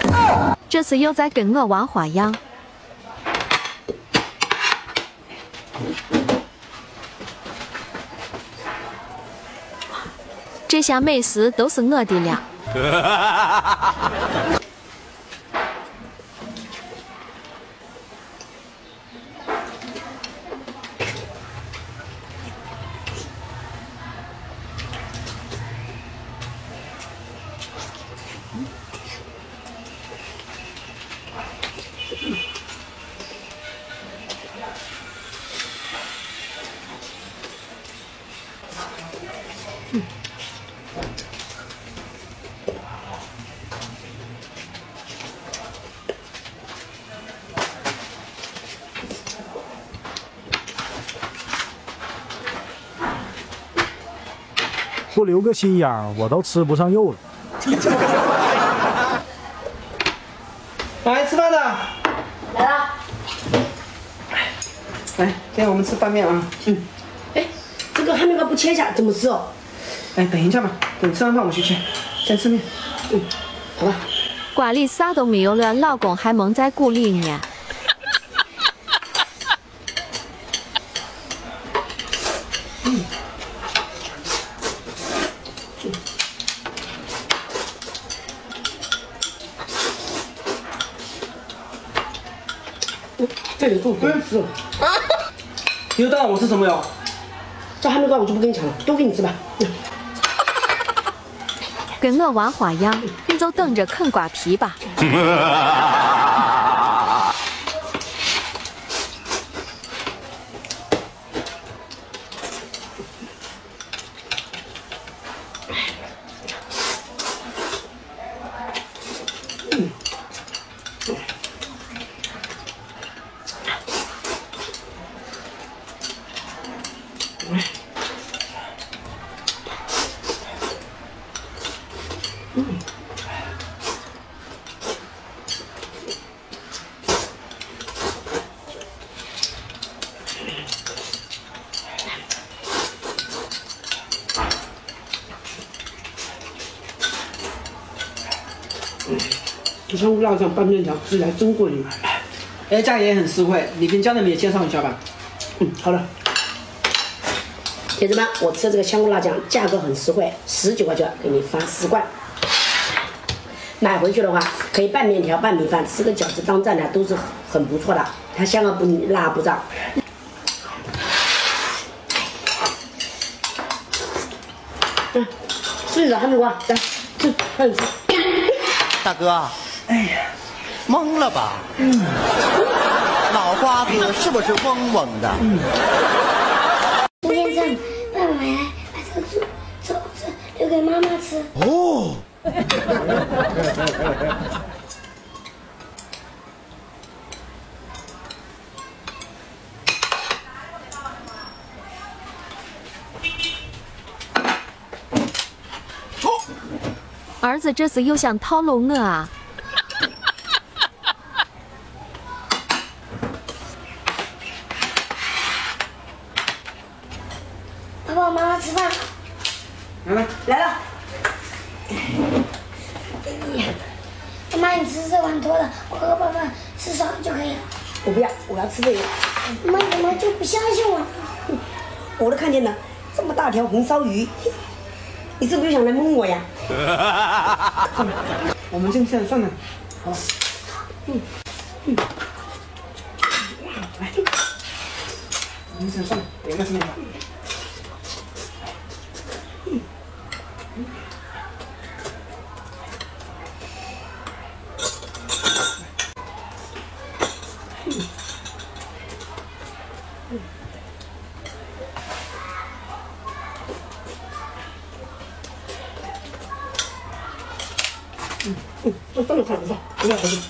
这次又在跟我玩花样。这下美食都是我的了。 不留个心眼儿，我都吃不上肉了。 来吃饭的， 来了。 来，今天我们吃拌面啊。 哎，这个汉面包不切一下怎么吃哦？ 哎，等一下吧，等吃完饭我去切，先吃面。好吧。 瓜里啥都没有了，老公还蒙在鼓里呢。 这里够多吃。 你知道我吃什么哟？ 这汉面包我就不跟你抢了，都给你吃吧。 跟我玩花样，你就等着啃瓜皮吧。 这香菇辣酱拌面条吃起来真过瘾， 哎，价也很实惠，你跟家人们也介绍一下吧。 好的。铁子们，我吃这个香菇辣酱价格很实惠，19块钱给你发4罐。买回去的话，可以拌面条、拌米饭，吃个饺子当蘸料都是很不错的。它香而不腻，辣不胀。吃你的汉密瓜，来吃，快点吃。 大哥，哎呀，懵了吧？脑瓜子是不是嗡嗡的？ 吴先生，爸爸回来把这个肘子留给妈妈吃。 哦。 儿子这次又想套路我啊！ 爸爸，妈妈吃饭。 来了。 妈妈，你吃这碗多了，我和爸爸吃少了就可以了。 我不要，我要吃这个。 妈怎么就不相信我呢？ 我都看见了，这么大条红烧鱼，你是不是想来蒙我呀？ 我们现在算了，好。来，我们现在算了，点个吃面条。 我放了菜不放，不要回去。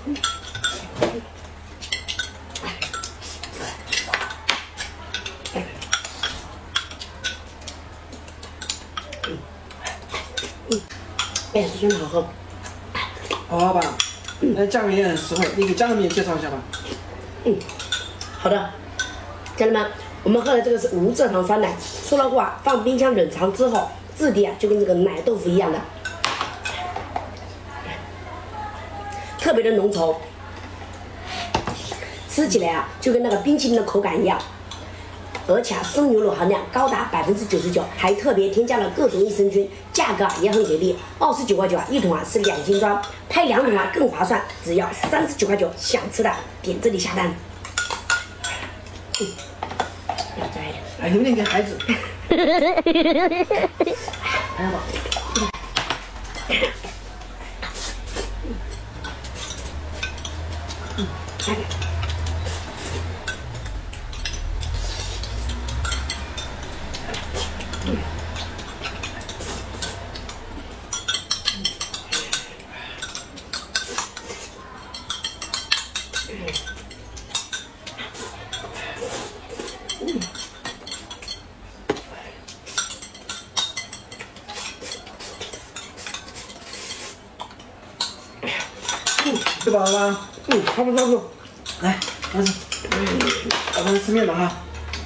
哎，真的好喝。 好吧，价格也很实惠，你给家人们也介绍一下吧。 好的，家人们，我们喝的这个是无蔗糖酸奶，说了话放冰箱冷藏之后，质地啊就跟这个奶豆腐一样的，特别的浓稠，吃起来啊就跟那个冰淇淋的口感一样。而且生牛肉含量高达99%，还特别添加了各种益生菌，价格也很给力，29块9一桶啊是2斤装，拍2桶啊更划算，只要39块9，想吃的点这里下单。要再一点， 哎，留点给孩子。 还要吧。 吃饱了吗？差不多差不多。来，儿子，早上吃面了哈。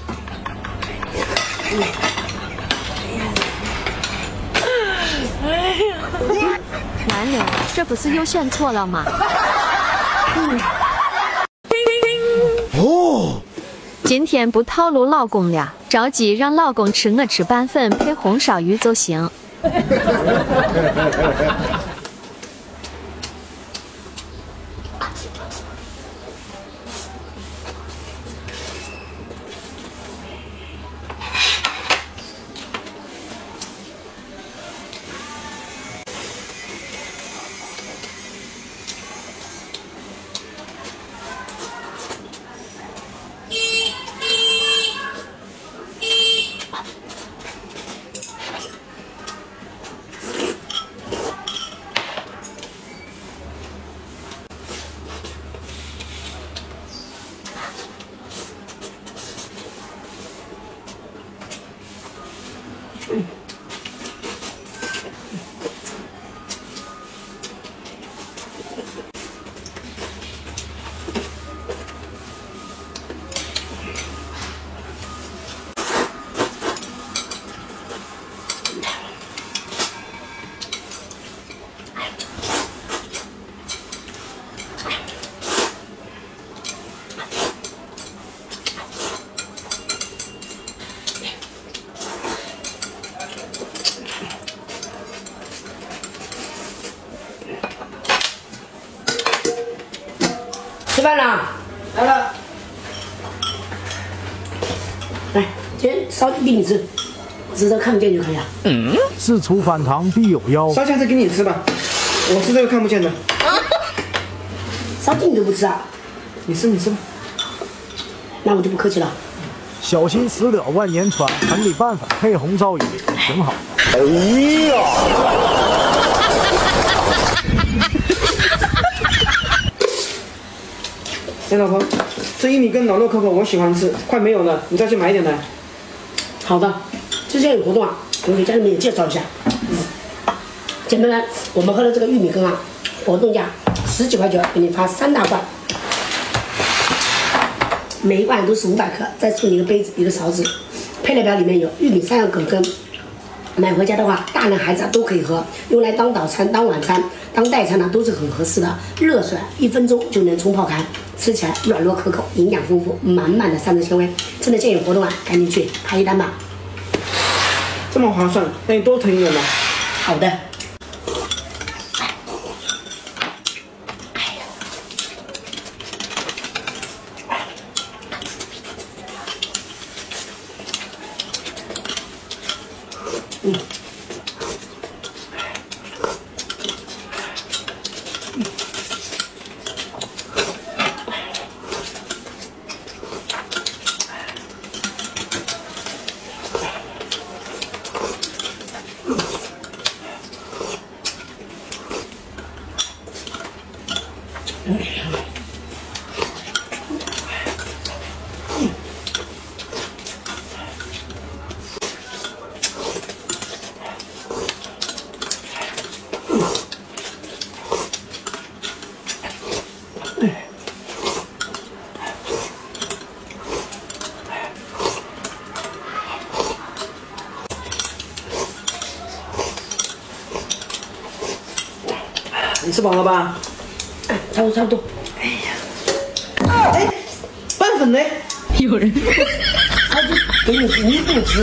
完了，这不是又选错了吗？ 哦， 今天不套路老公了，着急让老公吃我吃拌粉配红烧鱼就行。 吃饭了， 来了。 来，今天烧鸡给你吃，我知道看不见就可以了。 事出反常必有妖。 烧下次给你吃吧，我吃这个看不见的。 烧鸡你都不吃啊？ 你吃吧。 那我就不客气了。 小心驶得万年船，盆里拌粉配红烧鱼，挺好。哎呀！ 哎，老婆，这玉米跟老肉可可我喜欢吃，快没有了，你再去买一点来。 好的，之前有活动啊，我给家人们也介绍一下。姐妹们，我们喝的这个玉米羹啊，活动价10几块9，给你发3大罐，每一罐都是500克，再送你一个杯子、一个勺子。配料表里面有玉米3样葛根，买回家的话，大人孩子都可以喝，用来当早餐、当晚餐、当代餐呢，都是很合适的。热水1分钟就能冲泡开，吃起来软糯可口，营养丰富，满满的膳食纤维。趁着现有活动啊，赶紧去拍一单吧。 这么划算，那你多囤一点吧。 好的。 你吃饱了吧？ 差不多。 哎呀，哎，拌粉呢？ 有人。 他就给你吃，你不吃。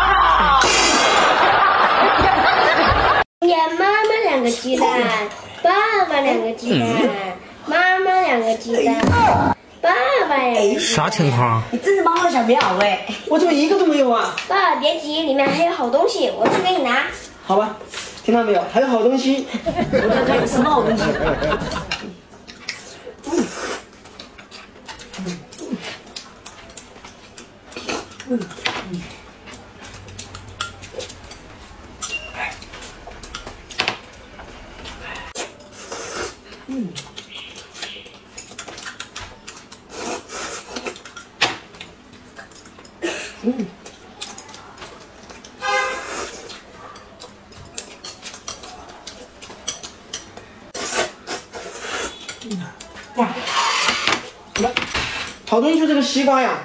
呀，妈妈2个鸡蛋，爸爸2个鸡蛋，妈妈2个鸡蛋，爸爸2个鸡蛋。 啥情况？ 你真是妈妈的小棉袄哎！ 我怎么一个都没有啊？ 爸，别急，里面还有好东西，我去给你拿。 好吧，听到没有？还有好东西。 我在看有什么好东西。 哇，来，好东西就这个西瓜呀。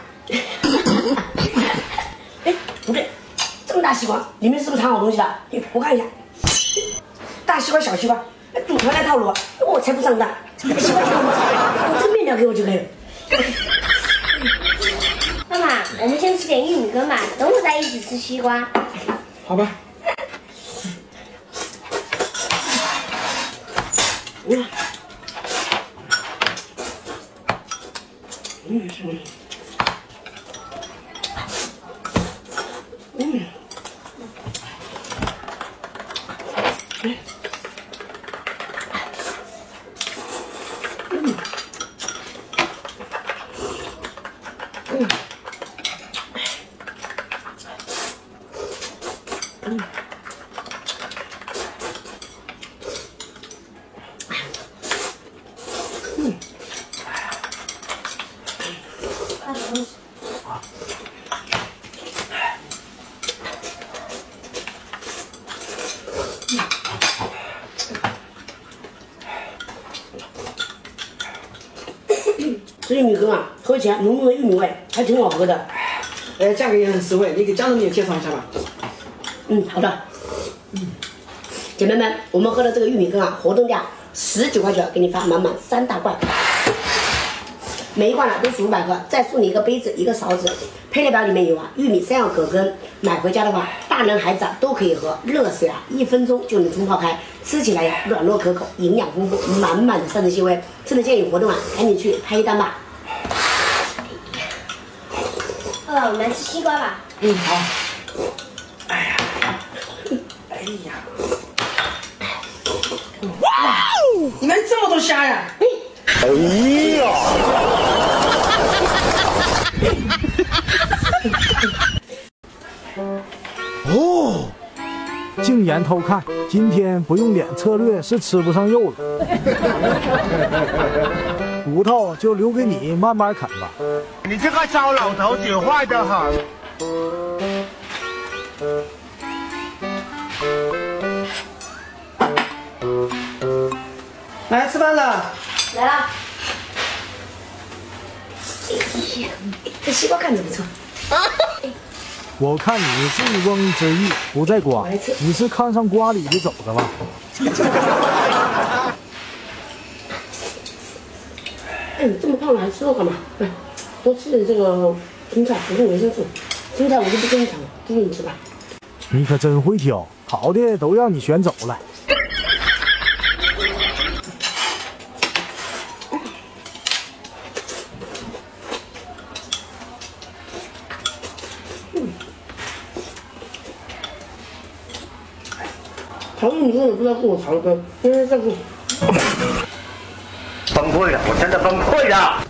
哎，不对，这么大西瓜，里面是不是藏好东西了？我看一下，大西瓜、小西瓜，组团来套路，我才不上当。西瓜就这么长，这面条给我就可以了。 妈妈，我们先吃点玉米羹吧，等会再一起吃西瓜。 好吧。 这玉米羹啊，喝起来浓浓的玉米味，还挺好喝的。 价格也很实惠，你给家人们也介绍一下吧。 好的。姐妹们，我们喝的这个玉米羹啊，活动价19块钱，给你发满满3大罐，每一罐呢都是500克，再送你一个杯子、一个勺子。配料表里面有啊，玉米3要葛根，买回家的话，大人孩子啊都可以喝，热水啊1分钟就能冲泡开，吃起来呀软糯可口，营养丰富，满满的膳食纤维。真的建议活动啊，赶紧去拍一单吧。 爸爸，我们来吃西瓜吧。 好。哎呀，哎呀，哇，你们这么多虾呀！ 哎呀！ 哦，禁言偷看，今天不用脸策略是吃不上肉了。骨头就留给你慢慢啃吧。 你这个糟老头子坏得很。 来吃饭了。 来了。 这西瓜看着不错。 我看你醉翁之意不在瓜，你是看上瓜里的肘子了。 哎，你这么胖了还吃肉干嘛？来，多吃点这个青菜，补充维生素。青菜我就不跟你抢了，就给你吃吧。 你可真会挑，好的都让你选走了。 讨厌你根本不知道跟我常跟，天天在跟。 崩溃了，我真的崩溃了。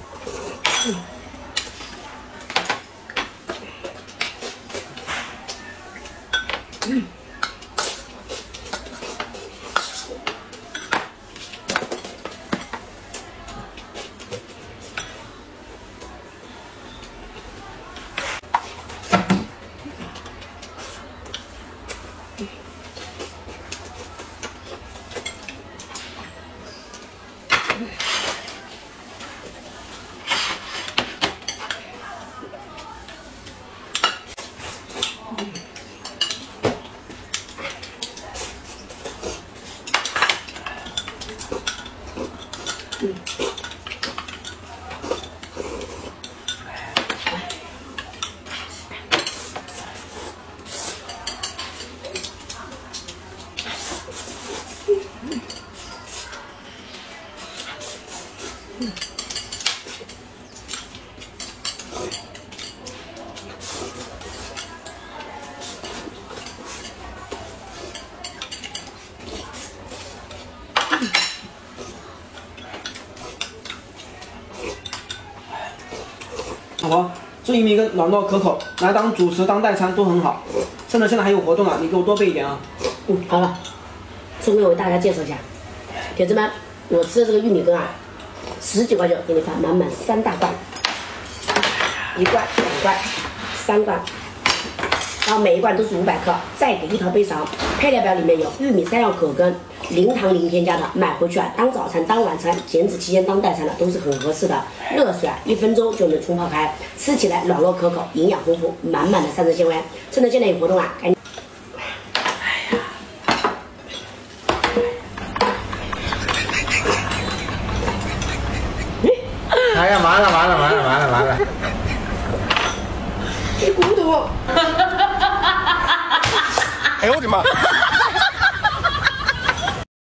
活，做一米跟软糯可口，来当主食当代餐都很好。趁着现在还有活动啊，你给我多备一点啊。 好了，顺便为大家介绍一下，铁子们，我吃的这个玉米羹啊，19块9给你发满满3大罐，1罐、2罐、3罐。 然后每一罐都是500克，再给1套杯勺。配料表里面有玉米3药可根，零糖零添加的，买回去啊当早餐、当晚餐，减脂期间当代餐的都是很合适的。热水啊1分钟就能冲泡开，吃起来软糯可口，营养丰富，满满的膳食纤维。趁着现在有活动啊，赶紧。 哎呀，完了！ 一骨头。 哎呦我的妈！